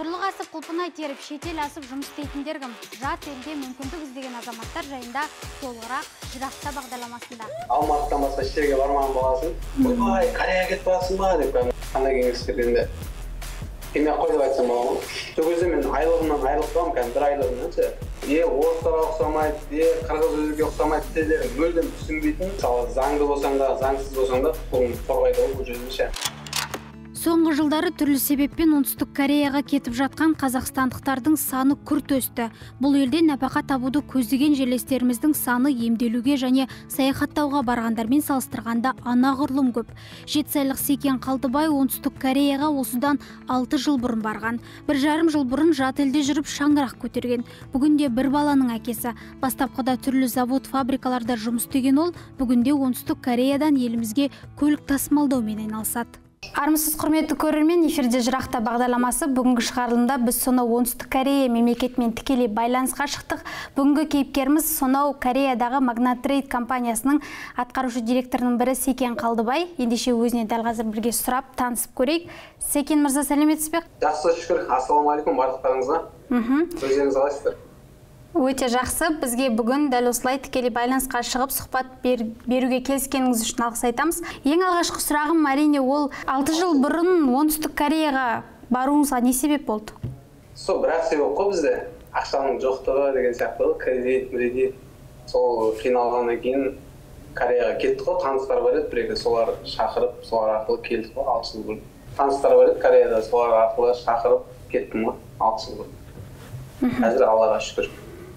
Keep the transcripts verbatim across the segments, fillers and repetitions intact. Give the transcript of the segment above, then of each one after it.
Құрлық асып құлпынай теріп, шетел асып жұмыс істейтіндер кім? Жат елде мүмкіндік іздеген азаматтар жайында толығырақ жырақта бағдарламасында. Алматыдан басқа шетелге бармаған боласың. Ой, Кореяға кетіп барасың ба деп қандай кеңес бергенде. Келмей ақ қой деп айтсам болады ма? Сол кезде мен айлығымнан айырылып қаламын, кәдімгі бір айлығымнан ше. Е, орыстарға ұқсамайды, е, қырғыз өзге ұқсамайды тілдері мүлдем түсінбейтін. Мысалы, заңды болсаң да, заңсыз болсаң да, құқығын қорғайды ғой бұл жерде ше. Соңғы жылдары түрлі себеппен Оңтүстік Кореяға кетіп жатқан қазақстандықтардың саны күрт өсті. Бұл елде нәпақа табуды көздеген жерлестеріміздің саны емделуге және саяхаттауға барғандармен салыстырғанда анағұрлым көп. Жетісайлық Секен Қалдыбай Оңтүстік Кореяға осыдан алты жыл бұрын барған. Бір жарым жыл бұрын жат елде жүріп шаңырақ көтерген. Бүгінде бір баланың әкесі. Бастапқыда түрлі завод, фабрикаларда жұмыс істеген ол, бүгінде Оңтүстік Кореядан елімізге көлік тасымалдаумен айналысады. Армысыз құрметті көрермен, эфирде жырақта бағдарламасы. Бүгінгі шығарылымда біз сонау Оңтүстік Корея мемлекетімен тікелей байланысқа шықтық. Бүгінгі кейіпкеріміз сонау Кореядағы Магнат Трейд компаниясының атқарушы директорының бірі Секен Қалдыбай. Ендеше өзіне дәл қазір бірге сұрап, танысып көрейік. Секен мырза, сәлеметсіз бе? Жақсы, шүкір. Ассалаумағалейкум барлықтарыңызға. Өздеріңіз қалайсыздар? Өте жақсы. Бізге бүгін дәл осылай тікелей байланысқа шығып сұхбат беруге келіскеніңіз үшін алғыс айтамыз. Ең алғашқы сұрағым әрине ол алты жыл бұрын Оңтүстік Кореяға баруыңызға не себеп болды? Сол бірақ себеп қой бізде. Ақшаның жоқтығы деген сияқты, кредит, кредит. Сол қиналғаннан кейін Кореяға кеттік қой, таныстар бар еді, бір-екі солар шақырып, солар арқылы келдік қой алты жыл бұрын. Таныстар бар еді Кореяда, солар арқылы шақырып кеттім ғой алты жыл бұрын. Қазір Аллаға шүкір.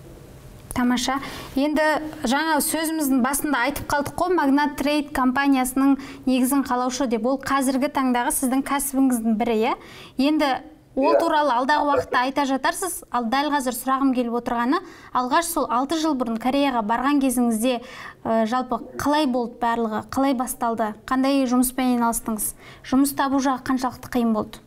Тамаша. Енді жаңа сөзіміздің басында айтып қалдық қой, Магнат Трейд компаниясының негізін қалаушы деп. Ол қазіргі таңдағы сіздің кәсібіңіздің бірі, е? Енді ол туралы алдағы уақытта айта жатарсыз. Ал дәл қазір сұрағым келіп отырғаны, алғаш сол алты жыл бұрын Кореяға барған кезіңізде жалпы қалай болды барлығы, қалай басталды, қандай жұмыспен айналыстыңыз? Жұмыс табу жағы қаншалықты қиын болды?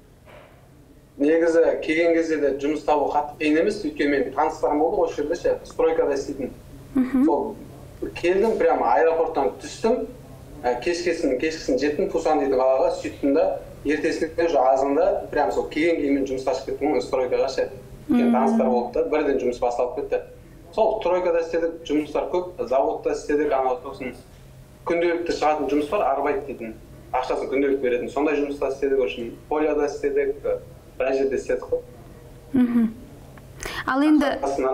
Негізі келген кезде де жұмыс табу қатты қиын емес, өйткені мен таныстарым болды осы жерде ше, стройкада істейтін. Сол келдім, прямо аэропорттан түстім, кешкесін кешкісін жеттім, Пусан дейтін қалаға сөйттім да, ертесінде уже азында прямо сол келген кейін жұмысқа шығып кеттім стройкаға ше. Таныстар болды да, бірден жұмыс басталып кетті. Сол стройкада істедік, жұмыстар көп, заводта істедік, анау сосын күнделікті шығатын жұмыс бар, арбайт дейтін, ақшасын күнделік беретін. Сондай жұмыста істедік, үшін поляда істедік. Бір жерде істедік қой. Ал енді...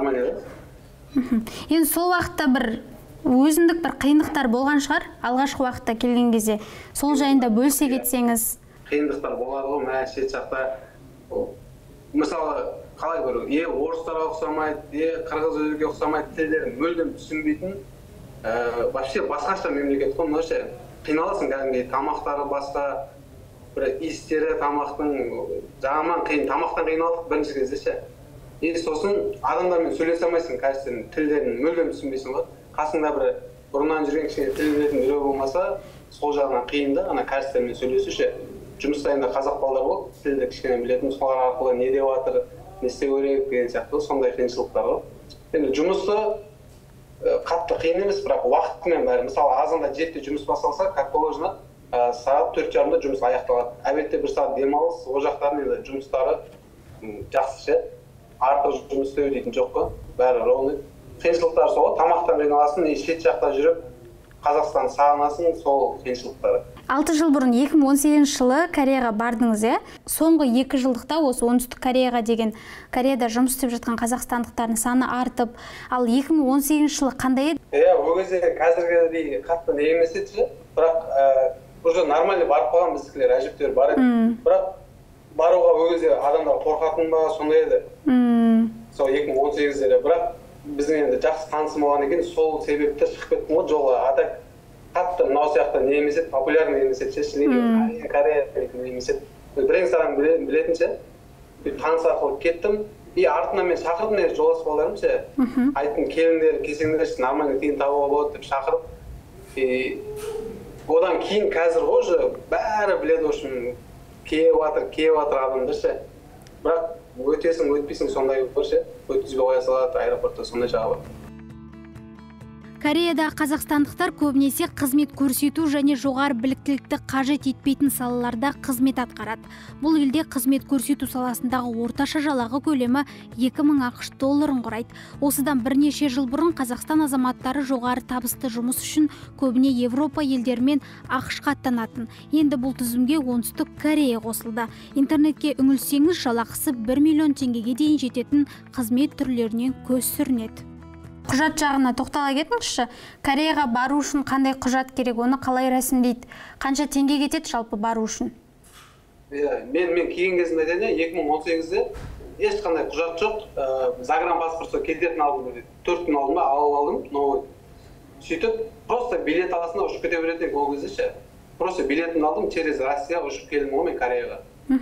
Енді сол уақытта бір өзіндік бір қиындықтар болған шығар, алғашқы уақытта келген кезде. Сол жайында бөлсе кетсеңіз. Қиындықтар болады ғой, мә шет жақта. Мысалы, қалай көру, е орыстарға ұқсамайды, е қырғыз өзге ұқсамайды, тілдері мүлдем түсінбейтін. Вообще басқаша мемлекет қой, мынаушы қиналасың кәдімгідей, тамақтары басқа. Бір иістері тамақтың жағынан қиын, тамақтан қиналдық бірінші кезде ше. И сосын адамдармен сөйлесе алмайсың, кәсіптерін, тілдерін мүлдем түсінбейсің ғой. Қасыңда бір бұрыннан жүрген кішкене тіл білетін біреу болмаса, сол жағынан қиын да, ана кәсіптермен сөйлесу ше. Жұмыстайында қазақ балдар болды, тілді кішкене білетін, солар арқылы не деп жатыр, не істеу керек деген сияқты сондай қиыншылықтар ғой. Енді жұмысы қатты қиын емес, бірақ уақытымен бәрі. Мысалы, азанда жетіде жұмыс басталса, как положено, сағат төрт жарымда жұмыс аяқталады. Әбетте бір сағат демалыс, о жақтардың енді жұмыстары жақсы ше. Артық жұмыс істеу дейтін жоқ қой, бәрі ровный. Қиыншылықтар сол, тамақтан қиналасың, шет жақта жүріп, Қазақстан сағынасың, сол қиыншылықтары. алты жыл бұрын екі мың он сегізінші жылы Кореяға бардыңыз, е? Соңғы екі жылдықта осы Оңтүстік Кореяға деген Кореяда жұмыс істеп жатқан қазақстандықтардың саны артып, ал екі мың он сегізінші жылы қандай еді? Иә, ол кезде қазіргідей қатты не емес еді, бірақ уже нормально барып қалған біздікілер, әжептәуір бар еді. Бірақ баруға ол кезде адамдар қорқатын ба, сондай еді. Сол екі мың он сегізде, бірақ біздің енді жақсы танысым болған екен, сол себепті шығып кеттім ғой жолға. Ата қатты мынау сияқты не емес еді, популярный емес еді, шешілеген Корея не емес еді. Бірең саран білетін ше, таныс арқылы кеттім, и артынан мен шақырдым еді жолдас балаларым ше, айттым келіңдер, келсеңдер, нормально тиын табуға болады деп шақырып. Одан кейін қазір ғой бәрі біледі үшін келіп жатыр, келіп жатыр адамдар ше. Бірақ өтесің, өтпейсің сондай бар ше. Өткізбей қоя салады, аэропортта сондай жағы бар. Кореядағы қазақстандықтар көбінесе қызмет көрсету және жоғары біліктілікті қажет етпейтін салаларда қызмет атқарады. Бұл елде қызмет көрсету саласындағы орташа жалақы көлемі екі мың ақш долларын құрайды. Осыдан бірнеше жыл бұрын Қазақстан азаматтары жоғары табысты жұмыс үшін көбіне Европа елдерімен ақшқа аттанатын. Енді бұл тізімге оңтүстік Корея қосылды. Интернетке үңілсеңіз, жалақысы бір миллион теңгеге дейін жететін қызмет түрлерінен көз сүрінеді. Құжат жағына тоқтала кетіңізші. Кореяға бару үшін қандай құжат керек, оны қалай рәсімдейді? Қанша теңге кетеді жалпы бару үшін? Мен мен келген кезімде айтайын, екі мың он сегізде ешқандай құжат жоқ. Загран паспортқа кететін алдым, төрт күн алдым, алып алдым, новый. Сөйтіп, просто билет аласында ұшып кете беретін ол кезде ше. Просто билетін алдым, через Россия ұшып келдім ғой мен Кореяға.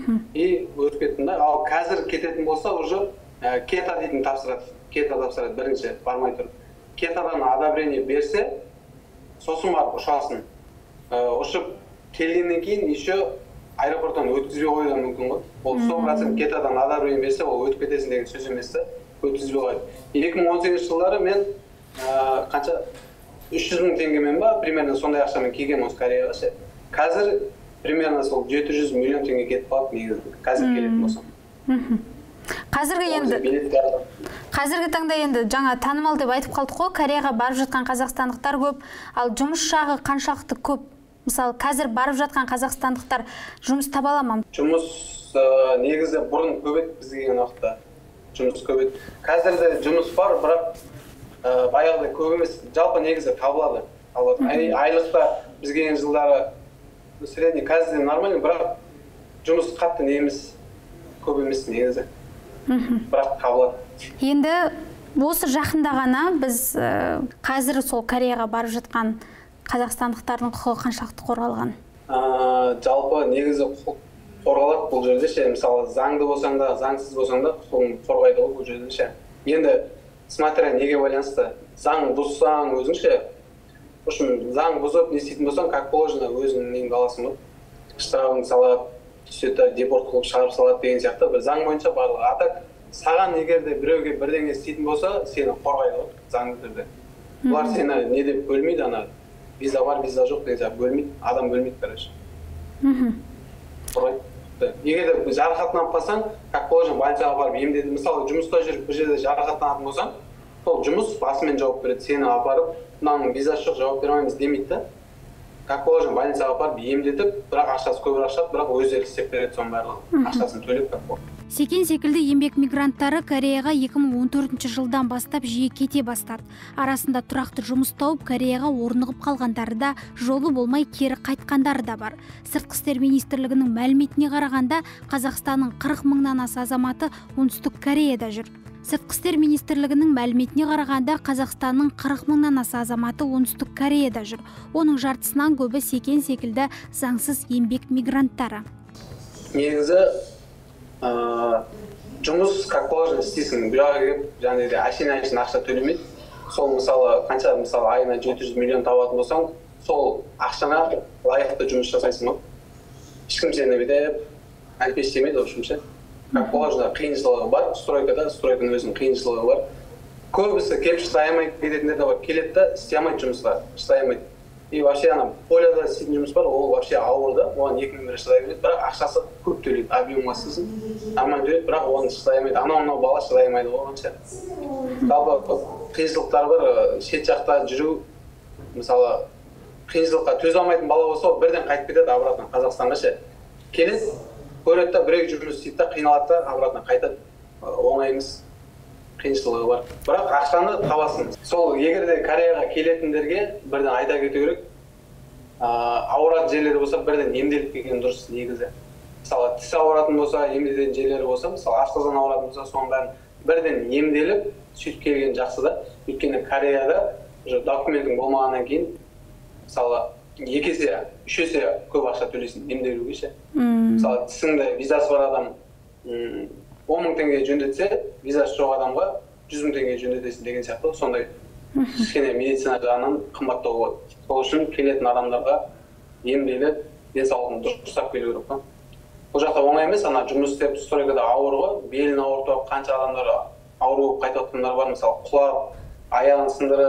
И өтіп кеттім да. Ал қазір кететін болса, уже кета дейтін тапсырады. Кета тапсырады бірінші бармай тұрып. Кетадан одобрение берсе, сосын барып ұшасың. Ұшып келгеннен кейін еще аэропорттан өткізбей қоюы мүмкін ғой. Ол сто процент кетадан одобрение берсе, ол өтіп кетесің деген сөз емес те, өткізбей қойды. екі мың он сегізінші жылдары мен қанша үш жүз мың теңгемен ба, примерно сондай ақшамен келгенмін осы Кореяға ше. Қазір примерно сол жеті жүз миллион теңге кетіп қалды негізі. Қазір келетін болсам. Қазіргі енді қазіргі таңда енді жаңа танымал деп айтып қалдық қой, Кореяға барып жатқан қазақстандықтар көп, ал жұмыс жағы қаншалықты көп? Мысалы, қазір барып жатқан қазақстандықтар жұмыс таба ала ма? Жұмыс негізі бұрын көп еді бізге келген уақытта. Жұмыс көп еді. Қазір де жұмыс бар, бірақ баяғыдай көп емес. Жалпы негізі табылады. Ал айлықта бізге келген жылдары средний қазір де нормально, бірақ жұмыс қатты не емес, көп емес негізі. Бірақ табылады. Енді осы жақында ғана біз қазір сол Кореяға барып жатқан қазақстандықтардың құқығы қаншалықты қорғалған? Жалпы негізі құқық қорғалады бұл жерде ше. Мысалы, заңды болсаң да, заңсыз болсаң да құқығын қорғайды ғой бұл жерде ше. Енді смотря неге байланысты. Заң бұзсаң өзің ше. Үшін заң бұзып не істейтін болсаң, как положено өзіңнің неңді аласың ғой. Штрафын салады, түседі, депорт қылып шығарып салады деген сияқты бір заң бойынша барлығы. Атак саған егер де біреуге бірдеңе істейтін болса, сені қорғайды ғой заңды түрде. Бұлар сені не деп бөлмейді, ана виза бар, виза жоқ деген сияқты бөлмейді, адам бөлмейді, короче. Қорғайды. Егер де жарақаттанып қалсаң, как положено больницаға барып емдеді. Мысалы, жұмыста жүріп бір жерде жарақаттанатын болсаң, сол жұмыс басымен жауап береді, сені апарып, мынаның визасы жоқ, жауап бермейміз демейді да. Как положено больницаға апарып емдетіп, бірақ ақшасы көп ақша, бірақ өздері істеп береді соның барлығын. Ақшасын төлеп как положено. Секен секілді еңбек мигранттары Кореяға екі мың он төртінші жылдан бастап жиі кете бастады. Арасында тұрақты жұмыс тауып, Кореяға орнығып қалғандары да, жолы болмай кері қайтқандары да бар. Сыртқы істер министрлігінің мәліметіне қарағанда, Қазақстанның қырық мыңнан аса азаматы оңтүстік Кореяда жүр. Сыртқы істер министрлігінің мәліметіне қарағанда, Қазақстанның қырық мыңнан аса азаматы оңтүстік Кореяда жүр. Оның жартысынан көбі секен секілді заңсыз еңбек мигранттары. Негізі жұмыс как положено істейсің, бұяға келіп, жаңағыдай әшейін-әшейін ақша төлемейді. Сол мысалы, қанша мысалы айына жеті жүз миллион табатын болсаң, сол ақшаңа лайықты жұмыс жасайсың ғой. Ешкім сені бүйтіп әлпештемейді, в общем ше. Как положено қиыншылығы бар, стройкада, стройканың өзінің қиыншылығы бар. Көбісі келіп шыдай алмайды, кететіндер де бар, келеді де істей алмайды жұмысқа, шыдай алмайды. И вообще ана поляда істейтін жұмыс бар, ол вообще ауыр да, оған екі мың шыдай береді, бірақ ақшасы көп төлейді, объемға істейсің, нормально төлейді, бірақ оған шыдай алмайды, анау-мынау бала шыдай алмайды оғанша. Жалпы қиыншылықтар бар, шет жақта жүру, мысалы қиыншылыққа төзе алмайтын бала болса, бірден қайтып кетеді обратно Қазақстанға ше. Келеді, көреді да біреу жұмыс істейді да, қиналады да, обратно қайтады. Оңай емес. Қиыншылығы бар. Бірақ ақшаны табасың. Сол егер де Кореяға келетіндерге бірден айта кету керек. Ауыратын жерлері болса, бірден емделіп келген дұрыс негізі. Мысалы, тіс ауыратын болса, емделетін жерлері болса, мысалы, асқазан ауыратын болса, соның бәрін бірден емделіп, сөйтіп келген жақсы да. Өйткені Кореяда документің болмағаннан кейін, мысалы, екі есе, үш есе көп ақша төлейсің емделуге ше. Мысалы, тісіңді визасы бар адам он мың теңге жөндетсе, визасы жоқ адамға жүз мың теңге жөндетесің деген сияқты, сондай кішкене медицина жағынан қымбаттау болады. Сол үшін келетін адамдарға емделіп, денсаулығын дұрыстап келу керек қой. Бұл жақта оңай емес, ана жұмыс істеп стройкада ауыр ғой, белін ауыртып, қанша адамдар ауру болып қайтып жатқандар бар, мысалы құлап, аяғын сындырып,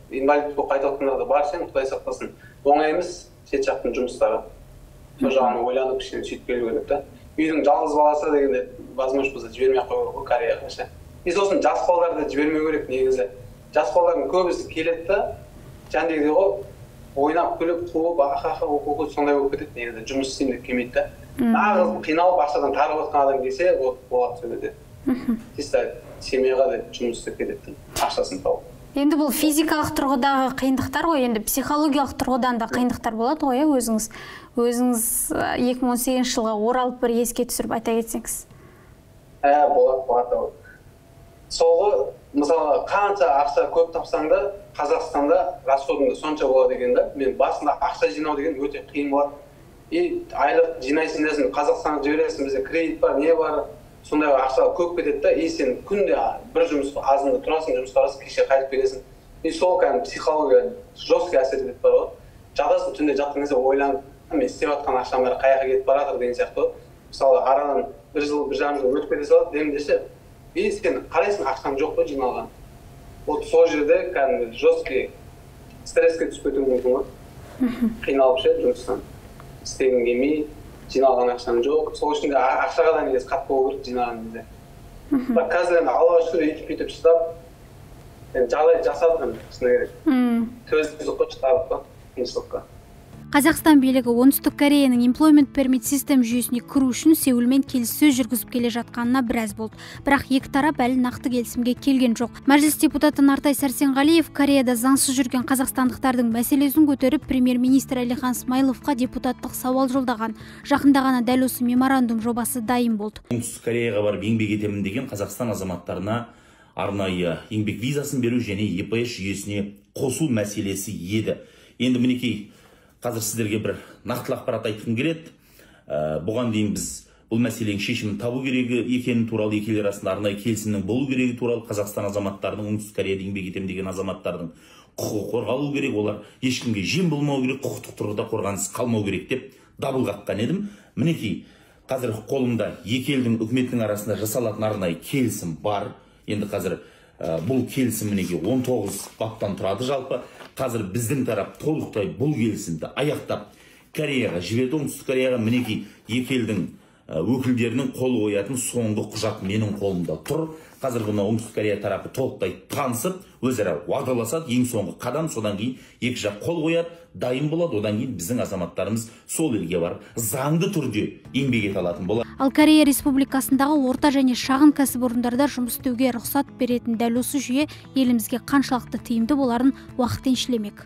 инвалид болып қайтып жатқандар да бар сен, Құдай сақтасын. Оңай емес шет жақтың жұмыстары. Сол жағын ойланып кішкене сөйтіп келу керек та. Үйдің жалғыз баласы дегенде возможно болса жібермей ақ қою ғой Кореяға ше. И сосын жас балаларды жібермеу керек негізі. Жас балалардың көбісі келеді да, жаңағыдай ғой, ойнап күліп, қуып, аха-ха оқу сондай болып кетеді негізі. Жұмыс істеймін деп келмейді да. Нағыз қиналып ақшадан тарығып жатқан адам келсе, вот болады сол жерде. Чисто семьяға да жұмыс істеп кетеді, ақшасын тауып. Енді бұл физикалық тұрғыдағы қиындықтар ғой, енді психологиялық тұрғыдан да қиындықтар болады ғой, өзіңіз өзіңіз екі мың он сегізінші жылға оралып бір еске түсіріп айта кетсеңіз. Ә, болады, болады. Солғы, мысалы, қанша ақша көп тапсаң да, Қазақстанда расходыңда сонша болады деген да. Мен басында ақша жинау деген өте қиын болады. И айлық жинайсың десің, Қазақстанға жібересің, бізде кредит бар, не бар, сондай ақша көп кетеді да, и сен күнде бір жұмыс азында тұрасың, жұмысқа барасың, кеше қайтып келесің. И сол кәдімгі психология жесткий әсер етеді бар ғой. Жатасың, түнде жатқан кезде ойланып, мен істеп жатқан ақшам бәрі қай жаққа кетіп бара жатыр деген сияқты ғой. Мысалы, арадан бір жыл, бір жарым жыл өтіп кете салады, демдесе, и сен қарайсың, ақшаң жоқ қой жиналған. Вот сол жерде кәдімгі жесткий стресске түсіп кетуі мүмкін ғой. Қиналып ше жұмыстан. Істегің келмей, жиналған ақшаң жоқ. Сол үшін де ақшаға да негізі қатты болу керек жинаған кезде. Бірақ қазір енді Аллаға шүкір өйтіп-бүйтіп шыдап, жағдай жасадым, шыны керек. Төзімділік қой шығарып па, қиыншылыққа. Қазақстан билігі Оңтүстік Кореяның Employment Permit System жүйесіне кіру үшін Сеулмен келіссөз жүргізіп келе жатқанына біраз болды. Бірақ екі тарап әлі нақты келісімге келген жоқ. Мәжіліс депутаты Нартай Сәрсенғалиев Кореяда заңсыз жүрген қазақстандықтардың мәселесін көтеріп, премьер-министр Әлихан Смайыловқа депутаттық сауал жолдаған. Жақында ғана дәл осы меморандум жобасы дайын болды. Оңтүстік Кореяға барып еңбек етемін деген Қазақстан азаматтарына арнайы еңбек визасын беру және е пэ эс жүйесіне қосу мәселесі еді. Енді мінекей қазір сіздерге бір нақтылы ақпарат айтқым келеді. Бұған дейін біз бұл мәселенің шешімін табу керегі екені туралы, екі ел арасында арнайы келісімнің болу керегі туралы, Қазақстан азаматтарының Оңтүстік Кореяда еңбек етемін деген азаматтардың құқығы қорғалу керек, олар ешкімге жем болмау керек, құқықтық тұрғыда қорғансыз қалмау керек деп дабыл қаққан едім. Мінекей қазір қолымда екі елдің үкіметінің арасында жасалатын арнайы келісім бар. Енді қазір бұл келісім мінекей он тоғыз баптан тұрады жалпы. Қазір біздің тарап толықтай бұл келісімді аяқтап Кореяға жіберді. Оңтүстік Кореяға мінекей екі елдің өкілдерінің қол қоятын соңғы құжат менің қолымда тұр. Қазір бұны Оңтүстік Корея тарапы толықтай танысып, өзара уағдаласады. Ең соңғы қадам, содан кейін екі жақ қол қояды, дайын болады. Одан кейін біздің азаматтарымыз сол елге барып заңды түрде еңбек ете алатын болады. Ал Корея Республикасындағы орта және шағын кәсіпорындарда жұмыс істеуге рұқсат беретін дәл осы жүйе елімізге қаншалықты тиімді боларын уақыт еншілемек.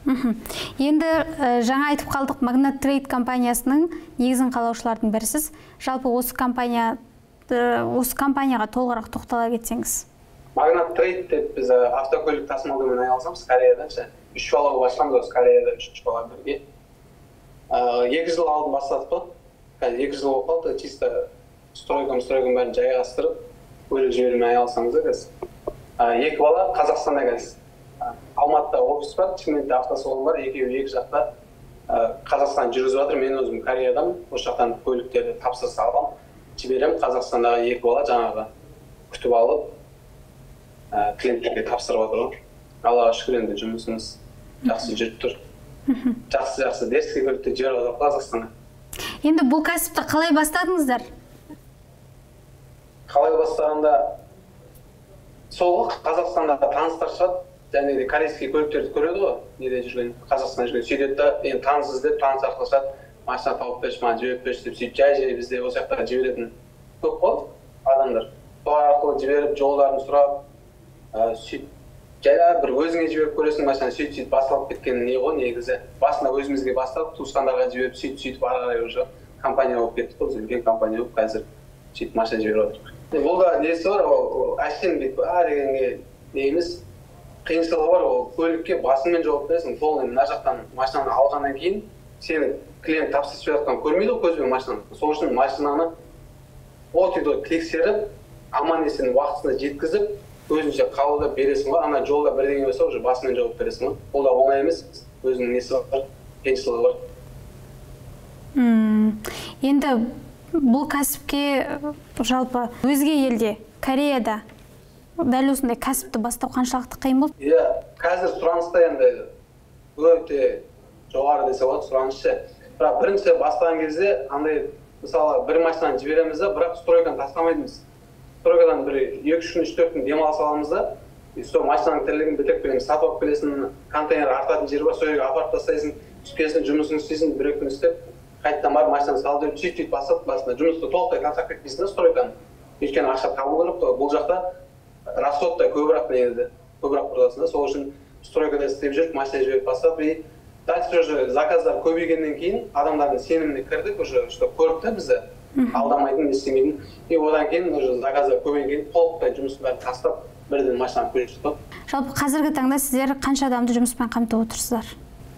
Енді жаңа айтып қалдық, Магнат Трейд компаниясының негізін қалаушылардың бірісіз. Жалпы осы компания осы компанияға толығырақ тоқтала кетсеңіз. Магнат Трейд деп біз автокөлік тасымалдаумен айналысамыз Кореяда. Үш бала башламыз осы Кореяда, үш бала бірге. Екі жыл алдын бастадық қой. Қазір екі жыл болып қалды, чисто стройкам стройкам бәрін жайғастырып, көлік жіберумен айналысамыз қазір. Екі бала Қазақстанда қазір. Алматыда офис бар, Шымкентте автосалон бар, екеуі екі жақта Қазақстан жүргізіп жатыр. Мен өзім Кореядамын, осы жақтан көліктерді тапсырыс алғам. Жіберемін, Қазақстандағы екі бала жаңағы күтіп алып, клиенттерге тапсырып отыр. Аллаға шүкір енді жұмысымыз жақсы жүріп тұр. Жақсы-жақсы дерске көлікті жіберіп отыр Қазақстанға. Енді бұл кәсіпті қалай бастадыңыздар? Қалай бастағанда сол Қазақстанда таныстар шығады. Және де корейский көліктерді көреді ғой, неде жүрген, Қазақстанда жүрген. Сөйтеді да, енді таныс іздеп, таныс арқылы шығады, машина тауып берші, маған жіберіп берші деп сөйтіп жай-жай бізде осы жақтағы жіберетін көп болды адамдар. Солар арқылы жіберіп, жолдарын сұрап, сөйтіп жайлап бір өзіңе жіберіп көресің машина, сөйтіп-сөйтіп басталып кеткен не ғой негізі. Басында өзімізге бастап, туысқандарға жіберіп, сөйтіп-сөйтіп ары қарай уже компания болып кетті ғой, үлкен компания болып қазір сөйтіп машина жіберіп отыр. Бұл да несі бар, ол әшейін бүйтіп а дегенге не емес. Қиыншылығы бар, ол көлікке басыңмен жауап бересің. Полный мына жақтан машинаны алғаннан кейін сені клиент тапсырыс беріп көрмейді ғой көзбен машинаны. Сол үшін машинаны от-үйді тексеріп, аман есен уақытысында жеткізіп, өзінше қабылдап бересің ғой. Ана жолда бірдеңе болса, уже басыңмен жауап бересің ғой. Ол да оңай емес, өзінің несі бар, қиыншылығы бар. Енді бұл кәсіпке жалпы өзге елде, Кореяда дәл осындай кәсіпті бастау қаншалықты қиын болды? Иә, қазір сұраныста енді өте жоғары десе болады сұранысшы. Бірақ бірінші бастаған кезде андай мысалы бір машинаны жібереміз да, бірақ стройканы тастамаймыз. Стройкадан бір екі үш күн, үш төрт күн демалыс аламыз да, сол машинаның тірлігін бітіріп келеміз, сатып алып келесің, контейнер артатын жері бар, сол жерге апарып тастайсың, түсіп келесің, жұмысын істейсің, бір екі күн істеп, қайтадан барып машинаны салып жүріп, сөйтіп бастап басында жұмысты толықтай тастап кетпейсің да стройканы. Өйткені ақша табу керек қой, бұл жақта расход та көбірек негізі, көбірек құрыласың да, сол үшін стройкада істеп жүріп, машина жіберіп бастап, и дальше уже заказдар көбейгеннен кейін адамдардың сеніміне кірдік, уже что көріп та бізді алдамайтын, істемейтін. И одан кейін уже заказдар көбейген кейін толықтай жұмысын бәрін тастап, бірден машинаны көшіп шықтық. Жалпы қазіргі таңда сіздер қанша адамды жұмыспен қамтып отырсыздар?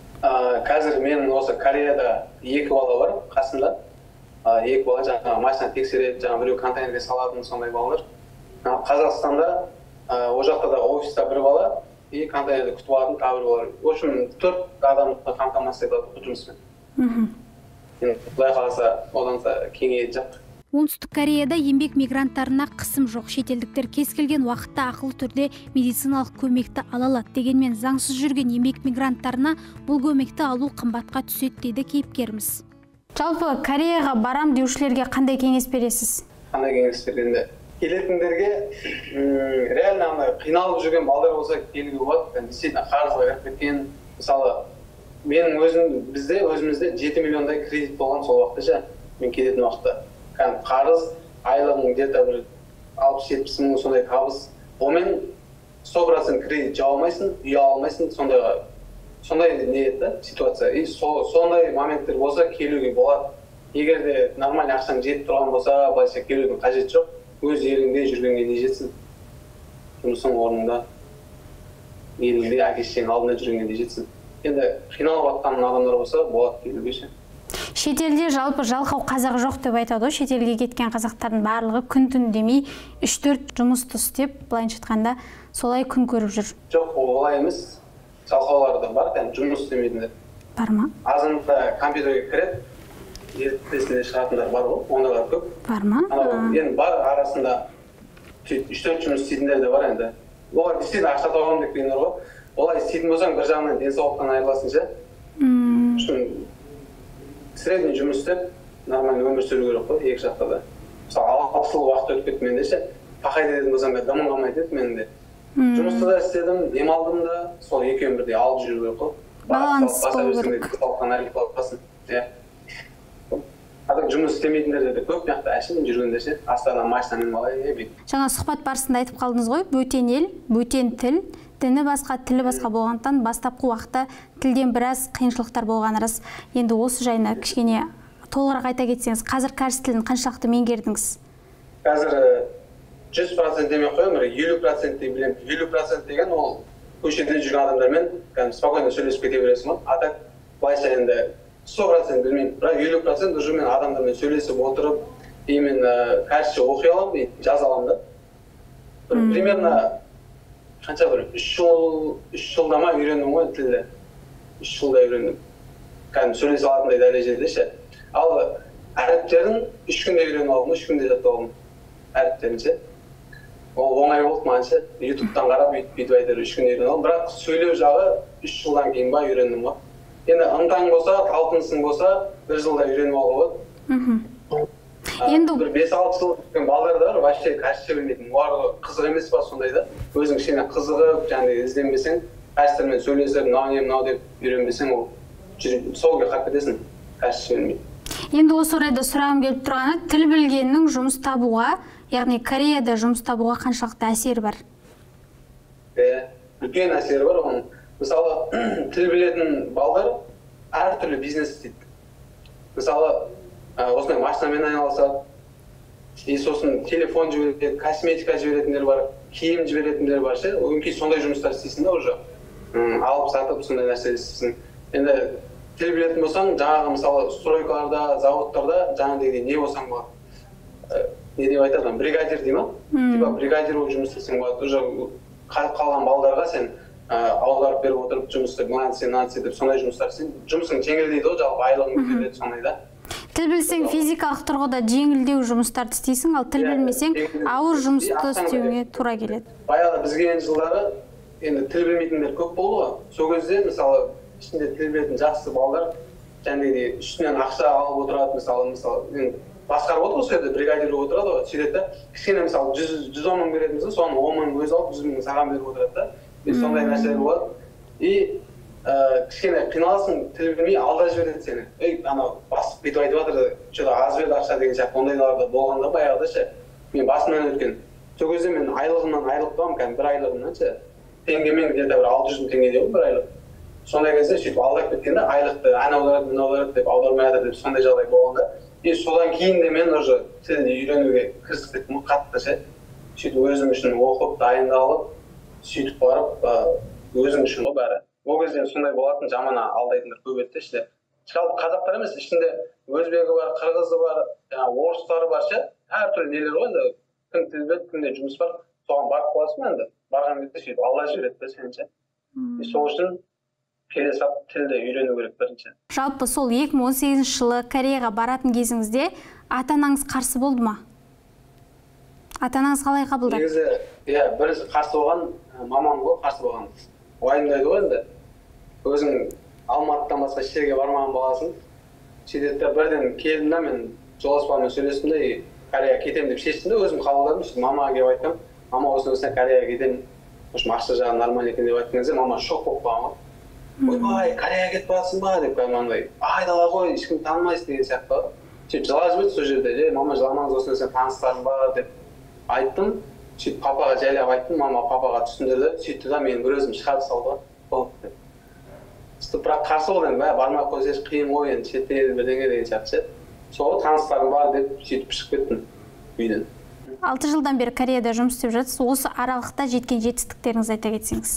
Қазір мен осы Кореяда екі бала бар қасымда. Екі бала жаңағы машина тексереді, жаңағы біреу контейнерге салатын сондай балалар. Қазақстанда о жақта да офиста бір бала и контейнерді күтіп алатын тағы бір бала. В общем, төрт адамды қамтамасыз етеді жұмыспен. Енді Құдай қаласа одан да кеңейеді жақ. Оңтүстік Кореяда еңбек мигранттарына қысым жоқ. Шетелдіктер кез келген уақытта ақылы түрде медициналық көмекті ала алады. Дегенмен заңсыз жүрген еңбек мигранттарына бұл көмекті алу қымбатқа түседі дейді кейіпкеріміз. Жалпы Кореяға барам деушілерге қандай кеңес бересіз? Қандай кеңес бергенде? Келетіндерге реально андай қиналып жүрген балдар болса келуге болады. Действительно қарызға кіріп кеткен. Мысалы, менің өзім бізде өзімізде жеті миллиондай кредит болған сол уақытта ше. Мен кететін уақытта. Қарыз айлығың где-то бір алпыс жетпіс мың сондай табыс. Онымен сто процент кредит жауа алмайсың, үй ала алмайсың, сондайға сондай не еді ситуация. И сондай моменттер болса келуге болады. Егер де нормальный ақшаң жетіп тұрған болса, былайша келудің қажеті жоқ. Өз еліңде жүргенге не жетсін? Жұмысың орнында, еліңде әке-шешеңнің алдында жүргенге не жетсін? Енді қиналып жатқан адамдар болса, болады келуге ше. Шетелде жалпы жалқау қазақ жоқ деп айтады ғой. Шетелге кеткен қазақтардың барлығы күн-түн демей үш төрт жұмысты істеп, былайша айтқанда солай күн көріп жүр. Жоқ, олай емес. Жалқаулар да бар, жұмыс істемейтіндер. Бар ма? Азында компьютерге кіреді, ертесінде шығатындар бар ғой, ондайлар көп. Бар ма? Енді бар арасында үш төрт жұмыс істейтіндер де бар енді. Олар действительно ақша табамын деп келгендер ғой. Олай істейтін болсаң, бір жағынан денсаулықтан айырыласың ше. Үшін средний жұмыс істеп, нормальный өмір сүру керек қой, екі жақта да. Мысалы, алпыс жыл уақыт өтіп кетті менде ше. Пақай дейтін болсаң да дымың қалмайды еді менің де. Жұмысты да істедім, демалдым да, сол екеуін бірдей алып жүру керек қой. Баланс болу керек. Денсаулықтан айырылып қаласың. Адам жұмыс істемейтіндер де көп, мақта әшейін жүргендер ше. Астанадан машинамен алай, бейт. Жаңа сұхбат барысында айтып қалдыңыз ғой, бөтен ел, бөтен тіл, діні басқа, тілі басқа болғандықтан бастапқы уақытта тілден біраз қиыншылықтар болғаны рас. Енді осы жайына кішкене толығырақ айта кетсеңіз, қазір кәріс тілін қаншалықты меңгердіңіз? Қазір жүз процент демей қоямын, елу процент деп білемін. елу процент деген ол көшеде жүрген адамдармен спокойно сөйлесіп кете бересің ғой. А так былайша енді сто процент білмеймін. Бірақ елу процент уже мен адамдармен сөйлесіп отырып, именно кәрісше оқи аламын, жаза аламын да. Примерно қанша бір үш жыл, үш жылда ма үйрендім ғой тілді. үш жылда үйрендім. Кәдімгі сөйлесе алатындай дәрежеде ше. Ал әріптерін үш күнде үйреніп алдым, үш күнде жаттап алдым. Әріптерін ше. Ол оңай болды маған ше. ютубтан қарап бүйтіп айтыр үш күнде үйреніп алдым. Бірақ сөйлеу жағы үш жылдан кейін ба үйрендім ғой. Енді ынтаң болса, талпынысың болса, бір жылда үйреніп алуға болады. Енді бір бес алты жыл өткен балалар да бар, вообще кәрісше білмейтін. Олар қызық емес па сондай да? Өзің кішкене қызығып, жаңағыдай ізденбесең, кәрістермен сөйлесіп, мынау не мынау деп үйренбесең, ол сол күйі қалып кетесің, кәрісше білмейді. Енді осы орайда сұрағым келіп тұрғаны, тіл білгеннің жұмыс табуға, яғни Кореяда жұмыс табуға қаншалықты әсері бар? Е, үлкен әсері бар оның. Мысалы, тіл білетін балдар әртүрлі бизнес істейді. Мысалы, осындай машинамен айналысады, и сосын телефон жібереді, косметика жіберетіндер бар, киім жіберетіндер бар ше. Өңкей сондай жұмыстар істейсің да уже. Алып сатып сондай нәрсе істейсің. Енді тіл білетін болсаң, жаңағы мысалы стройкаларда, заводтарда жаңағыдай не болсаң болады. Не деп айтады, бригадир дей ма? Типа бригадир болып жұмыс істесең болады. Уже қалған балдарға сен аударып беріп отырып жұмыс істеп, мынаны істе, мынаны істе деп сондай жұмыстар істейсің. Жұмысың жеңілдейді ғой, жалпы айлығың көтеріледі сондай да. Тіл білсең физикалық тұрғыда жеңілдеу жұмыстарды істейсің, ал тіл білмесең ауыр жұмысты істеуіңе тура келеді. Баяғыда біз келген жылдары енді тіл білмейтіндер көп болды ғой. Сол кезде мысалы ішінде тіл білетін жақсы балдар және үстінен ақша алып отырады, мысалы мысалы басқарып отыр ғой, сөйтеді бригадир отырады ғой, сөйтеді да кішкене мысалы жүз он мың беретін болса, соның он мыңын өзі алып жүз мың саған беріп отырады да. Сондай нәрселер болады. И кішкене қиналасың, тіл білмей алда жібереді сені. Ей, анау басып бүйтіп айтып жатыр, что-то аз берді ақша деген сияқты ондайлар да болғанда баяғыда ше. Мен басымнан өткен. Сол кезде мен айлығымнан айырылып қалдым, кәдімгі бір айлығымнан ше. Теңгемен где-то бір алты жүз мың теңге деп бір айлық. Сондай кезде сөйтіп алдап кеткенде айлықты анау мынаулар деп аудармай жатыр деп сондай жағдай болғанда. И содан кейін де мен уже тілді үйренуге кірісіп кеттім қатты ше. Сөйтіп өзім үшін оқып, дайындалып, сөйтіп барып өзім үшін ғой бәрі. Ол кезде сондай болатын, жаман алдайтындар көп еді іште. Жалпы қазақтар емес, ішінде өзбегі бар, қырғызы бар, орыстары бар ше. Әртүрлі нелер ғой енді. Кім тіл біледі, кімде жұмыс бар, соған барып қаласың енді. Барған кезде сөйтіп алла жібереді де сені ше. Сол үшін келе сап тілді үйрену керек бірінші. Жалпы сол екі мың он сегізінші жылы Кореяға баратын кезіңізде ата-анаңыз қарсы болды ма? Ата-анаңыз қалай қабылдады? Негізі, иә, бірінші қарсы болған мамам ғой, қарсы болған. Уайымдайды ғой енді. Өзің Алматыдан басқа жерге бармаған баласың. Сөйтеді бірден келдім да мен жолдасыммен сөйлестім де Кореяға кетемін деп шештім де өзім қабылдадым. Сөйтіп мамаға келіп айтқам, мама осыны Кореяға кетемін. Осы ақша жағы нормально екен деп айтқан кезде мама шок болып қалған ғой. Ойбай, Кореяға кетіп барасың ба деп кәдімгідей. Айдала ғой, ешкім танымайсың деген сияқты. Сөйтіп жылап жіберді сол жерде. Мама жыламаңыз, осыны сен таныстарың бар деп айттым. Сөйтіп папаға жайлап айттым, мама папаға түсіндірді. Сөйтті да мен бір өзім шығарып салды. Болды. Бірақ қарсы болды енді, бармай қойсаңшы қиын ғой енді, шетел бірдеңе деген сияқты. Сол таныстарым бар деп сөйтіп шығып кеттім үйден. Алты жылдан бері Кореяда жұмыс істеп жатсыз. Осы аралықта жеткен жетістіктеріңізді айта кетсеңіз.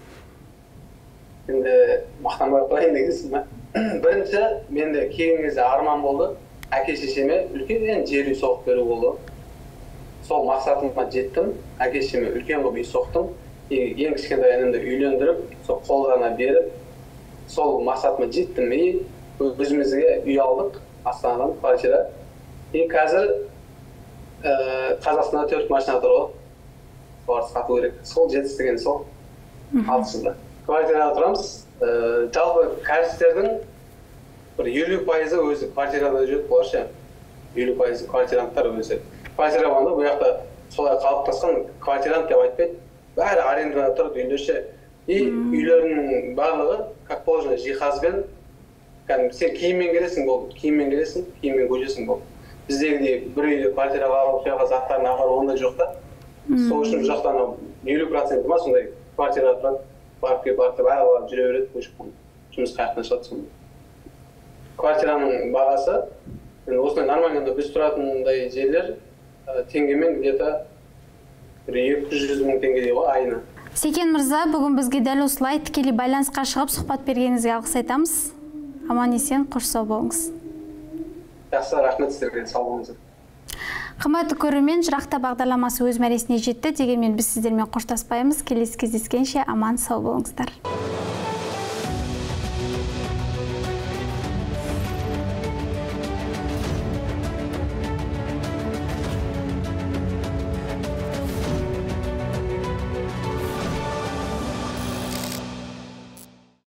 Енді мақтанбай қояйын дегенсің бе? Бірінші менде келген кезде арман болды. Әке-шешеме үлкен жер үй соғып беру болды. Сол мақсатыма жеттім. Әке-шешеме үлкен қылып үй соқтым. Ең кішкентай інімді үйлендіріп, сол қолдарына беріп, сол мақсатыма жеттім. И өзімізге үй алдық, Астанадан, квартира. И қазір Қазақстанда төрт машина тұр ғой. Соларды сату керек. Сол жетістіген сол алты жылда. Квартирада тұрамыз. Жалпы кәрістердің бір елу пайызы өзі квартирада жүреді, олар ше. елу пайызы квартиранттар өзі. Квартира болғанда бұл жақта солай қалыптасқан квартирант деп айтпайды. Бәрі арендада тұрады үйлерше. И үйлердің барлығы, как положено, жиһазбен, кәдімгі сен киіммен келесің болды, киіммен келесің, киіммен көшесің болды. Біздегідей бір үйде квартираға алып, сояққа заттарын апарып ондай жоқ та. Сол үшін жақтан елу процент ма сондай квартирада тұрады, барып келіп барып бәрі алып жүре береді, көшіп жұмыс қаяқтан шығады сонда. Квартираның бағасы, осындай нормально біз тұратындай жерлер теңгемен где-то екі жүз мың теңгедей ғой айына. Секен мырза, бүгін бізге дәл осылай тікелей байланысқа шығып сұхбат бергеніңізге алғыс айтамыз. Аман есен, қош сау болыңыз. Жақсы, рахмет сіздерге, сау болыңыздар. Қымбатты көрермен, жырақта бағдарламасы өз мәресіне жетті. Дегенмен біз сіздермен қоштаспаймыз. Келесі кездескенше аман сау болыңыздар.